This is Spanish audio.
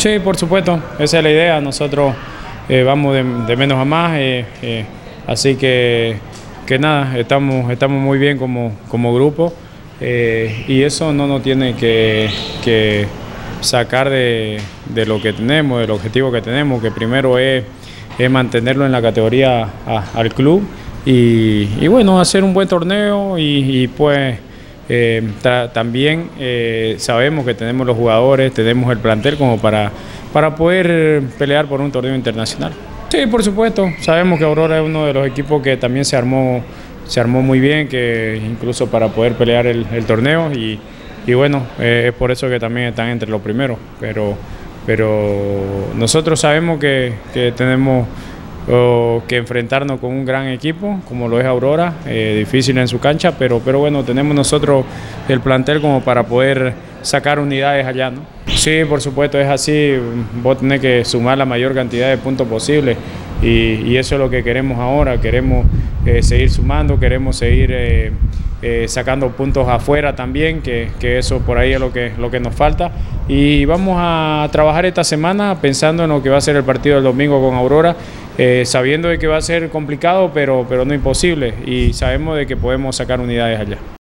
Sí, por supuesto, esa es la idea. Nosotros vamos de menos a más, así que nada, estamos muy bien como grupo, y eso no nos tiene que sacar de lo que tenemos, del objetivo que tenemos, que primero es mantenerlo en la categoría al club y bueno, hacer un buen torneo y pues también sabemos que tenemos los jugadores, tenemos el plantel como para poder pelear por un torneo internacional. Sí, por supuesto, sabemos que Aurora es uno de los equipos que también se armó muy bien, que incluso para poder pelear el torneo y bueno, es por eso que también están entre los primeros, pero nosotros sabemos que tenemos que enfrentarnos con un gran equipo como lo es Aurora, difícil en su cancha, pero bueno, tenemos nosotros el plantel como para poder sacar unidades allá, ¿no? Sí, por supuesto, es así, vos tenés que sumar la mayor cantidad de puntos posible y eso es lo que queremos ahora, queremos seguir sumando, queremos seguir sacando puntos afuera también, que eso por ahí es lo que nos falta, y vamos a trabajar esta semana pensando en lo que va a ser el partido del domingo con Aurora, sabiendo de que va a ser complicado, pero no imposible, y sabemos de que podemos sacar unidades allá.